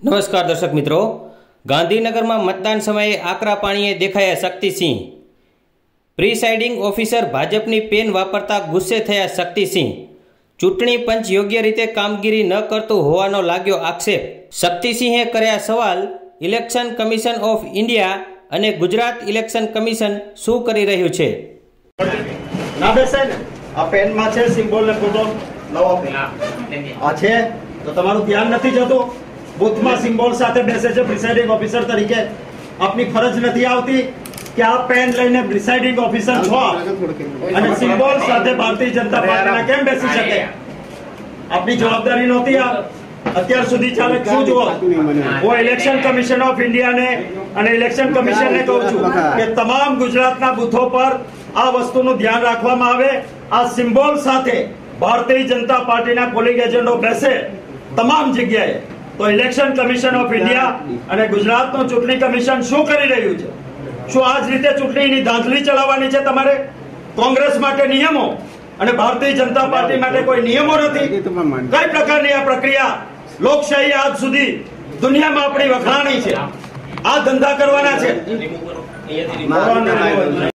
નમસ્કાર દર્શક મિત્રો, ગાંધીનગરમાં મતદાન સમયે આકરા પાણીએ દેખાયા શક્તિસિંહ। પ્રિસાઇડિંગ ઓફિસર ભાજપની પેન વાપરતા ગુસ્સે થયા શક્તિસિંહ। ચૂંટણી પંચ યોગ્ય રીતે કામગીરી ન કરતું હોવાનો લાગ્યો આક્ષેપ। શક્તિસિંહે કર્યા સવાલ, ઇલેક્શન કમિશન ઓફ ઇન્ડિયા અને ગુજરાત ઇલેક્શન કમિશન શું કરી રહ્યું છે? ના બેસાય ને, આ પેનમાં છે સિમ્બોલ ને ફોટો લાવો આ છે તો તમારું ધ્યાન નથી જતું। બુથમાં સિમ્બોલ સાથે બેસે છે પ્રિસાઇડિંગ ઓફિસર તરીકે, આપની ફરજ નથી આવતી કે આ પેન લઈને પ્રિસાઇડિંગ ઓફિસર છો અને સિમ્બોલ સાથે ભારતીય જનતા પાર્ટીના કેમ બેસી શકે? આપની જવાબદારી નહોતી આ અત્યાર સુધી ચાલે શું જુઓ? હું ઇલેક્શન કમિશન ઓફ ઇન્ડિયાને અને ઇલેક્શન કમિશનને કહું છું કે તમામ ગુજરાતના બુથો પર આ વસ્તુનું ધ્યાન રાખવામાં આવે। આ સિમ્બોલ સાથે ભારતીય જનતા પાર્ટીના પોલિંગ એજન્ટો બેસે તમામ જગ્યાએ, તો ઇલેક્શન કમિશન ઓફ ઇન્ડિયા અને ગુજરાતનું ચૂંટણી કમિશન શું કરી રહ્યું છે? શું આ જ રીતે ચૂંટણીની ધાંધલી ચલાવવાની છે તમારે? કોંગ્રેસ માટે નિયમો અને ભારતીય જનતા પાર્ટી માટે કોઈ નિયમો નથી? કઈ પ્રકારની આ પ્રક્રિયા? લોકશાહી આજ સુધી દુનિયામાં આપણી વખાણી છે, આ ધંધા કરવાના છે।